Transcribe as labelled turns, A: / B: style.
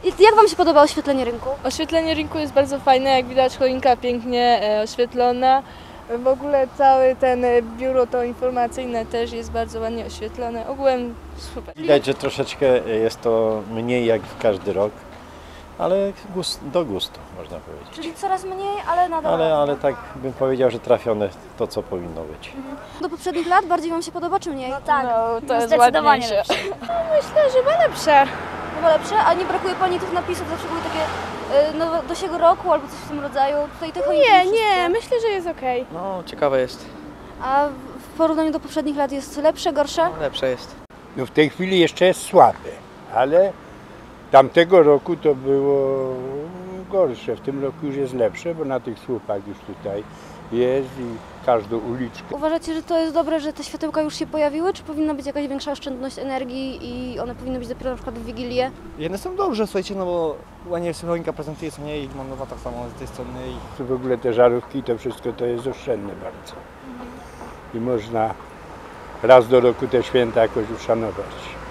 A: I jak Wam się podoba oświetlenie rynku?
B: Oświetlenie rynku jest bardzo fajne, jak widać choinka pięknie oświetlona. W ogóle całe ten biuro to informacyjne też jest bardzo ładnie oświetlone. Ogółem super.
C: Widać, że troszeczkę jest to mniej jak w każdy rok, ale do gustu można powiedzieć.
A: Czyli coraz mniej, ale nadal.
C: Ale tak bym powiedział, że trafione to, co powinno być.
A: Do poprzednich lat bardziej Wam się podoba, czy mniej?
D: Tak,
B: No, to jest
D: zdecydowanie
B: ładniejsze.
D: lepsze.
B: Myślę, że chyba lepsze.
A: Chyba lepsze? A nie brakuje Pani tych napisów, zawsze były takie do siego roku albo coś w tym rodzaju? Tutaj te choinki wszystkie.
B: myślę, że jest okej.
E: No, ciekawe jest.
A: A w porównaniu do poprzednich lat jest lepsze, gorsze?
E: No, lepsze jest.
F: No w tej chwili jeszcze jest słabe, ale tamtego roku to było gorsze. W tym roku już jest lepsze, bo na tych słupach już tutaj jest i każdą uliczkę.
A: Uważacie, że to jest dobre, że te światełka już się pojawiły, czy powinna być jakaś większa oszczędność energii i one powinny być dopiero na przykład w Wigilię?
G: Jedne są dobrze, słuchajcie, no bo ładnie choinka prezentuje co nie i montowa tak samo z tej strony.
F: W ogóle te żarówki i to wszystko to jest oszczędne bardzo. I można raz do roku te święta jakoś uszanować.